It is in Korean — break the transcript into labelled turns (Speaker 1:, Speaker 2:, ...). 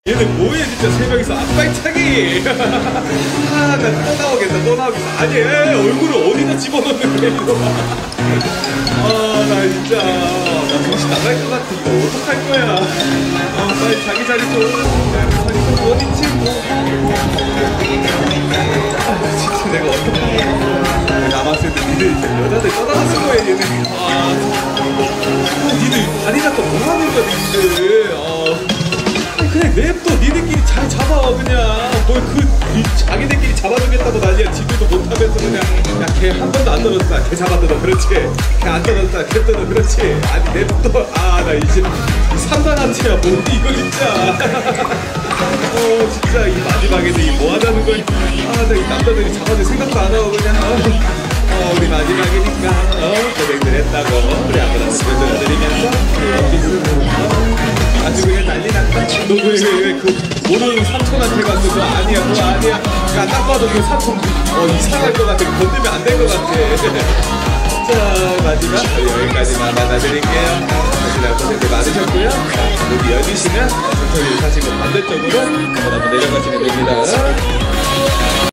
Speaker 1: 얘는 뭐해 진짜 세 명이서 앞발차기. 아, 나 또 나오겠다 또 나오겠다. 아니 얼굴을 어디다 집어넣는 거야 이거. 아, 나 진짜 나 정신 나갈 것 같아. 이거 어떡할 거야. 아, 빨리 자기 자리 좀. 자기 좀 어딨지 뭐. 아, 진짜 내가 어떡해. 남았을 때 니들 여자들 떠나갔을 거야 얘는. 아, 니들 아니 나또 뭐하는 거야 니들. 그냥 냅둬. 니들끼리 잘 잡아 그냥. 뭘 자기들끼리 잡아주겠다고 난리야. 지들도 못하면서 그냥 야 걔 한 번도 안 떨어졌다 걔 잡아뜯어 그렇지. 걔 안 떨어졌다 걔 떨어 그렇지. 아니 냅둬. 아, 나 이제 상관한테야 뭐 이거 진짜. 진짜 이 마지막에도 이 뭐 하자는 거야. 아, 나 이 남자들이 잡아줄 생각도 안 하고 그냥 우리 마지막이니까 고생들 했다고 우리 아무나 보여드리면서 아주 그냥 난리 났다. 너 왜 그 모르는 삼촌한테 가서 너 아니야 너 아니야. 야, 딱 봐도 그 삼촌 이상할 것 같아. 건들면 안 될 것 같아. 자, 마지막 여기까지만 받아드릴게요. 다시나 고생들 많으셨고요. 여기 열리시면 천천히 사시고 반대쪽으로 한번 내려가시면 됩니다.